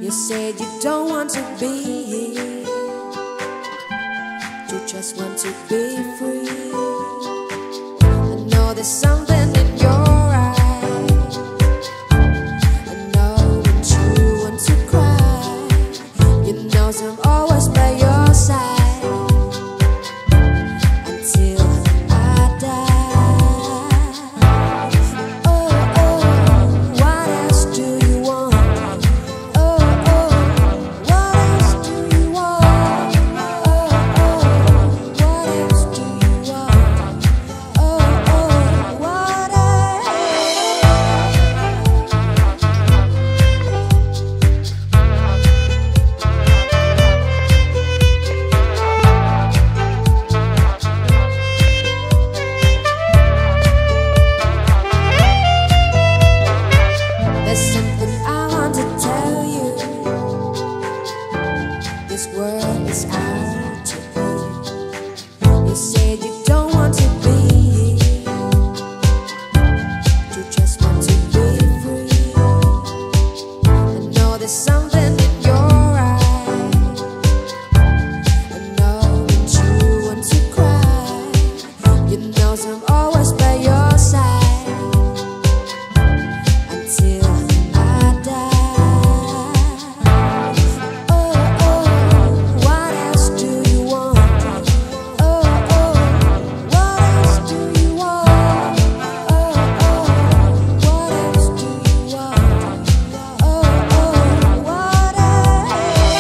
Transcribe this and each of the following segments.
You said you don't want to be here, you just want to be free. I know there's something in your eyes, I know when you want to cry. You know I'm always by your side until I die. Oh, oh, what else do you want? Oh, oh, what else do you want? Oh, oh, what else do you want? Oh, oh, what else? There's something I want to tell you. This world is out to be. You said you don't want to be here, you just want to be free. I know there's something in your eyes, I know when you want to cry. You know I'm always by your side until I die. Oh, oh, what else do you want? Oh, oh, what else do you want? Oh, oh, what else do you want? Oh, oh, what else?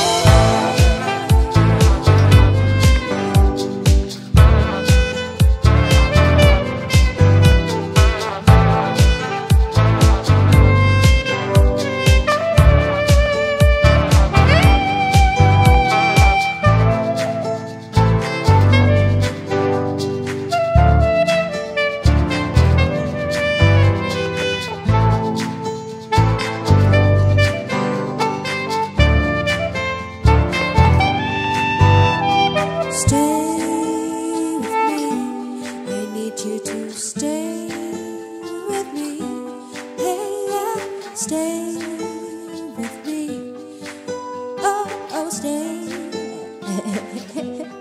Stay with me, I need you to stay with me. Hey, yeah, stay with me. Oh, oh, stay.